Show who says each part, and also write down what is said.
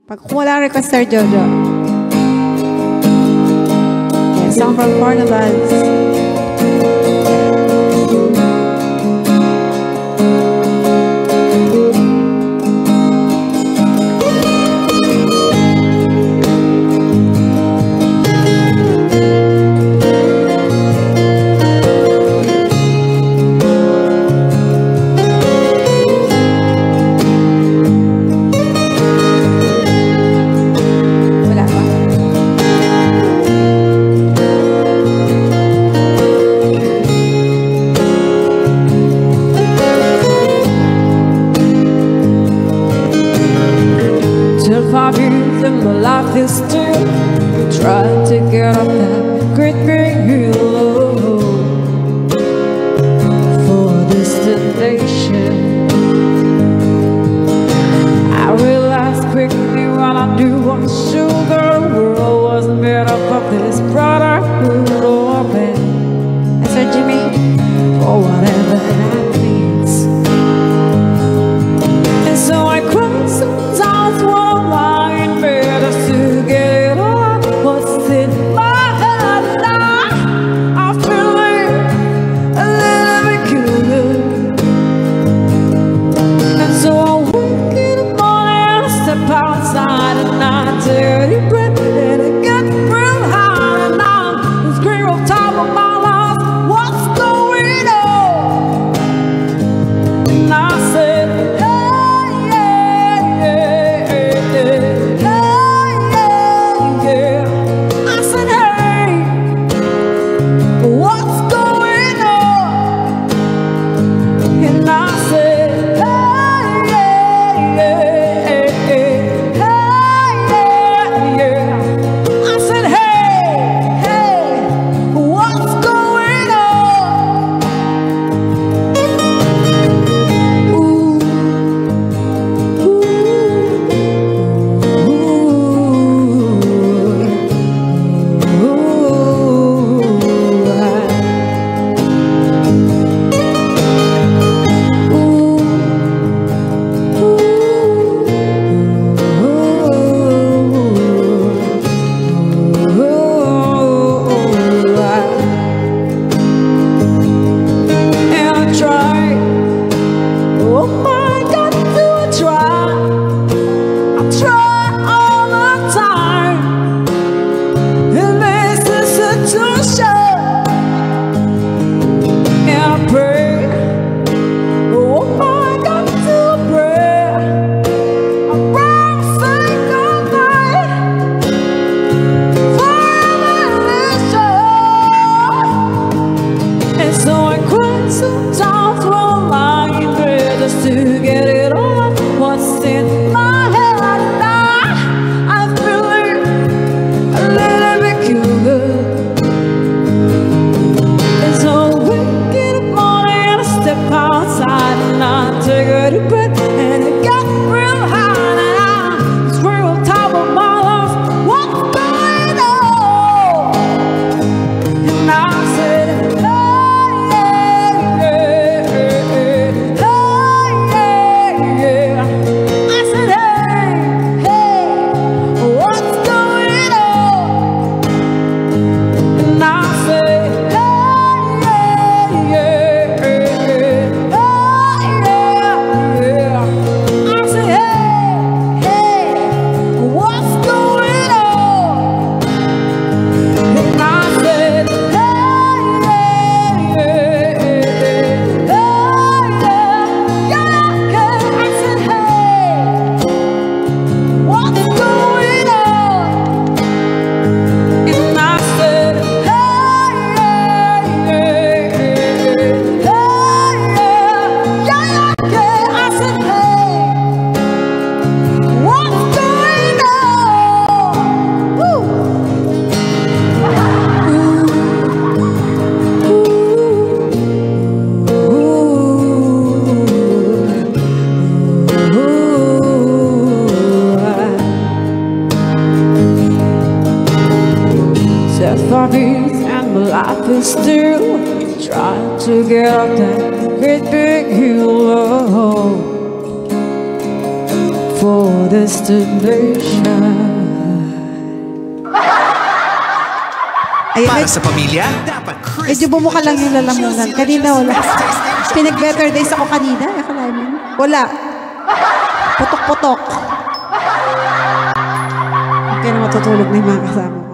Speaker 1: Pag wala request, Sir Jojo. Yeah, song from Cornelius.
Speaker 2: And my life is still trying to get up that great big hill for a destination. I realized quickly what I knew was sugar. The world wasn't made up of this brotherhood or band.
Speaker 1: Sir Jimmy.
Speaker 2: For whatever that means. And so I cried sometimes while I'm lying in bed just to get it all what's in my head. And I'm feeling a little bit good. And so I wake in the morning and I step outside and I take a deep breath and I get real high and I'm scream on top of my lungs, what's going on? And I said, yeah, yeah, yeah, yeah, yeah, yeah. I said, hey, what's going on? And I said, hey, yeah, yeah, yeah, yeah, yeah. I said, hey, hey, what's going on? Ooh, and I tried. Oh my God, do I try? I try all the time in this institution, and I pray. Oh my God, do I pray? I pray single night for revelation. And so I cry sometimes while I'm lying in bed just to get it all off what's in my head. And I'm feeling a little bit good. And so I wake in the morning and I step outside and I take a deep breath and I get real high and I scream on top of my lungs, what's going on? And I said, hey, yeah, yeah, yeah. I said, hey, hey, what's going on? And I said, hey, yeah, yeah, yeah. I said, hey, hey, what's going on? And I said, hey, yeah, yeah, yeah, yeah. I said, hey, what's going on? And I said, hey, yeah, yeah, yeah, yeah. I said, hey, what's going on? Set for peace and my life is still trying to get up that great big hill. For for destination.
Speaker 3: Para sa pamilya, dapat
Speaker 1: Medyo bumuka lang yung lalamunan. Kanina wala. Pinag-better days ako kanina. Akalain mo. Wala. Putok-putok. Hindi ka na matutulog na yung mga kasama.